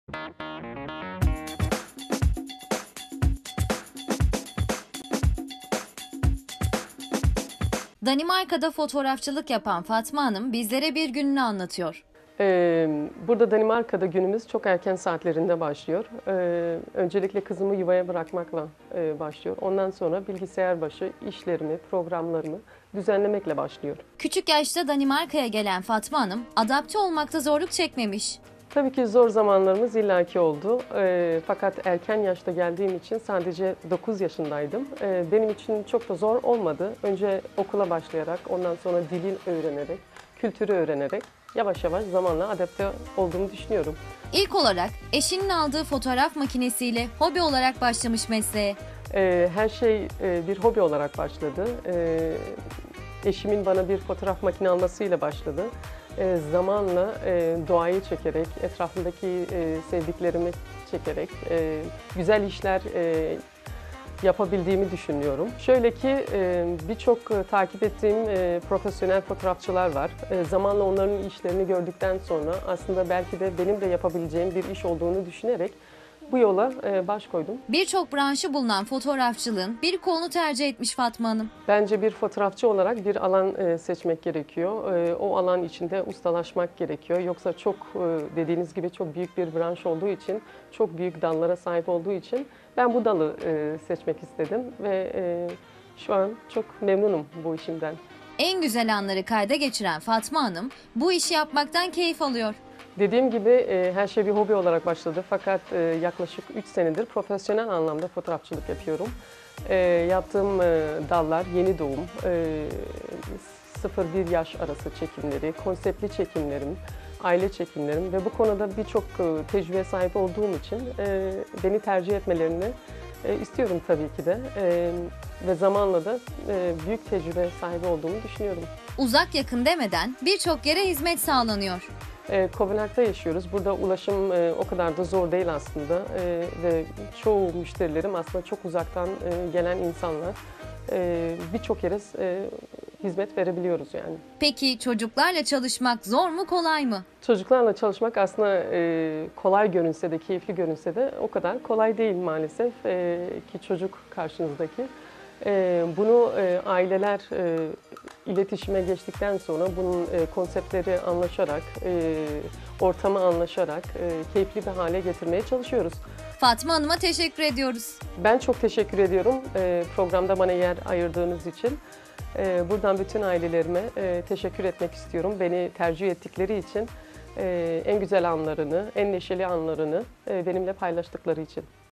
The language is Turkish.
Danimarka'da fotoğrafçılık yapan Fatma Hanım bizlere bir gününü anlatıyor. Burada Danimarka'da günümüz çok erken saatlerinde başlıyor. Öncelikle kızımı yuvaya bırakmakla başlıyor. Ondan sonra bilgisayar başı işlerimi, programlarımı düzenlemekle başlıyor. Küçük yaşta Danimarka'ya gelen Fatma Hanım adapte olmakta zorluk çekmemiş. Tabii ki zor zamanlarımız illaki oldu. Fakat erken yaşta geldiğim için sadece 9 yaşındaydım. Benim için çok da zor olmadı. Önce okula başlayarak, ondan sonra dili öğrenerek, kültürü öğrenerek yavaş yavaş zamanla adapte olduğumu düşünüyorum. İlk olarak eşinin aldığı fotoğraf makinesiyle hobi olarak başlamış mesleğe. Her şey bir hobi olarak başladı. Eşimin bana bir fotoğraf makine almasıyla başladı. Zamanla doğayı çekerek, etrafındaki sevdiklerimi çekerek güzel işler yapabildiğimi düşünüyorum. Şöyle ki birçok takip ettiğim profesyonel fotoğrafçılar var. Zamanla onların işlerini gördükten sonra aslında belki de benim de yapabileceğim bir iş olduğunu düşünerek bu yola baş koydum. Birçok branşı bulunan fotoğrafçılığın bir kolunu tercih etmiş Fatma Hanım. Bence bir fotoğrafçı olarak bir alan seçmek gerekiyor. O alan içinde ustalaşmak gerekiyor. Yoksa çok dediğiniz gibi çok büyük bir branş olduğu için, çok büyük dallara sahip olduğu için ben bu dalı seçmek istedim ve şu an çok memnunum bu işimden. En güzel anları kayda geçiren Fatma Hanım bu işi yapmaktan keyif alıyor. Dediğim gibi her şey bir hobi olarak başladı fakat yaklaşık 3 senedir profesyonel anlamda fotoğrafçılık yapıyorum. Yaptığım dallar yeni doğum, 0-1 yaş arası çekimleri, konseptli çekimlerim, aile çekimlerim ve bu konuda birçok tecrübe sahip olduğum için beni tercih etmelerini istiyorum tabii ki de ve zamanla da büyük tecrübe sahibi olduğumu düşünüyorum. Uzak yakın demeden birçok yere hizmet sağlanıyor. Kopenhag'da yaşıyoruz. Burada ulaşım o kadar da zor değil aslında ve çoğu müşterilerim aslında çok uzaktan gelen insanlar. Birçok yere hizmet verebiliyoruz yani. Peki çocuklarla çalışmak zor mu kolay mı? Çocuklarla çalışmak aslında kolay görünse de, keyifli görünse de o kadar kolay değil maalesef ki çocuk karşınızdaki. Bunu aileler iletişime geçtikten sonra bunun konseptleri anlaşarak, ortamı anlaşarak keyifli bir hale getirmeye çalışıyoruz. Fatma Hanım'a teşekkür ediyoruz. Ben çok teşekkür ediyorum programda bana yer ayırdığınız için. Buradan bütün ailelerime teşekkür etmek istiyorum. Beni tercih ettikleri için, en güzel anlarını, en neşeli anlarını benimle paylaştıkları için.